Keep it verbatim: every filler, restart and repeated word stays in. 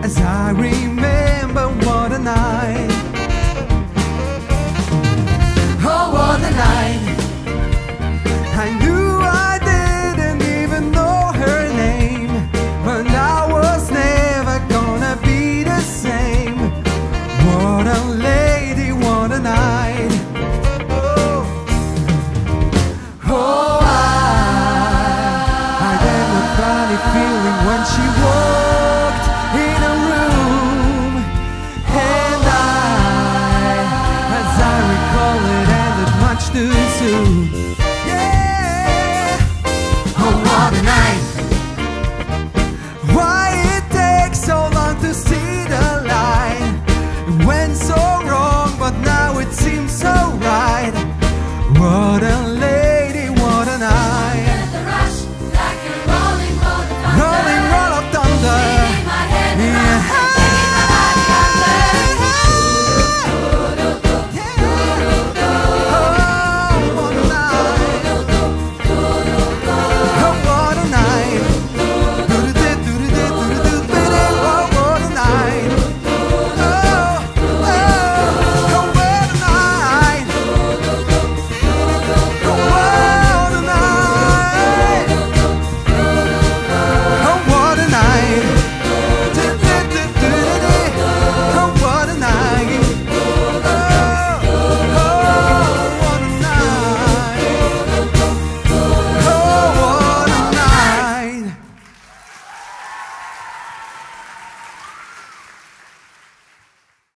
as I remember what a night. Oh, what a night. I knew I didn't even know her name, but I was never gonna be the same. What a lady, what a night. Oh, oh I, I had a funny feeling when she walked in a room, and I, as I recall, it ended much too soon.